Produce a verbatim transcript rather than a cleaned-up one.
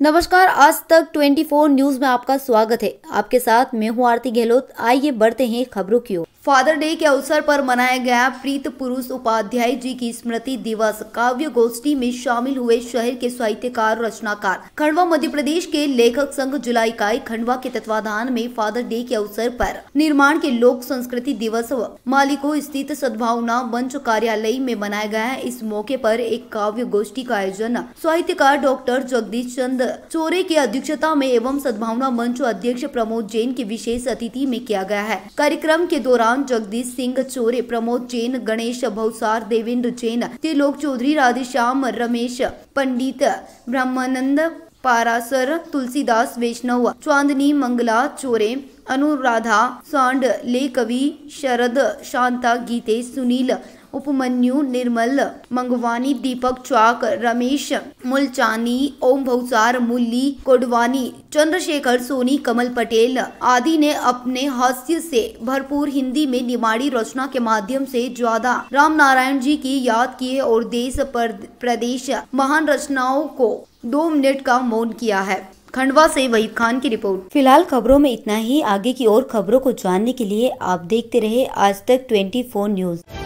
नमस्कार, आज तक चौबीस न्यूज में आपका स्वागत है। आपके साथ मैं हूँ आरती गहलोत। आइए बढ़ते हैं खबरों की ओर। फादर डे के अवसर पर मनाया गया प्रीत पुरुष उपाध्याय जी की स्मृति दिवस। काव्य गोष्ठी में शामिल हुए शहर के साहित्यकार रचनाकार खंडवा मध्य प्रदेश के लेखक संघ जिला इकाई खंडवा के तत्वाधान में फादर डे के अवसर पर निर्माण के लोक संस्कृति दिवस मालिको स्थित सद्भावना मंच कार्यालय में मनाया गया है। इस मौके पर एक काव्य गोष्ठी का आयोजन साहित्यकार डॉक्टर जगदीश चंद्र चोरे की अध्यक्षता में एवं सद्भावना मंच अध्यक्ष प्रमोद जैन की विशेष अतिथि में किया गया है। कार्यक्रम के दौरान जगदीश सिंह चोरे, प्रमोद जैन, गणेश भौसार, देवेंद्र जैन, त्रिलोक चौधरी, राधेश्याम, रमेश पंडित, ब्रह्मानंद पारासर, तुलसीदास वैष्णव, चांदनी मंगला चोरे, अनुराधा सांड, ले कवि, शरद, शांता, गीतेश, सुनील, उपमन्यु, निर्मल मंगवानी, दीपक चाक, रमेश मुलचानी, ओम भौसार, मुल्ली कोडवानी, चंद्रशेखर सोनी, कमल पटेल आदि ने अपने हास्य से भरपूर हिंदी में निमाड़ी रचना के माध्यम से ज्यादा राम नारायण जी की याद किए और देश पर प्रदेश महान रचनाओं को दो मिनट का मौन किया है। खंडवा से वहीद खान की रिपोर्ट। फिलहाल खबरों में इतना ही। आगे की और खबरों को जानने के लिए आप देखते रहे आज तक चौबीस न्यूज।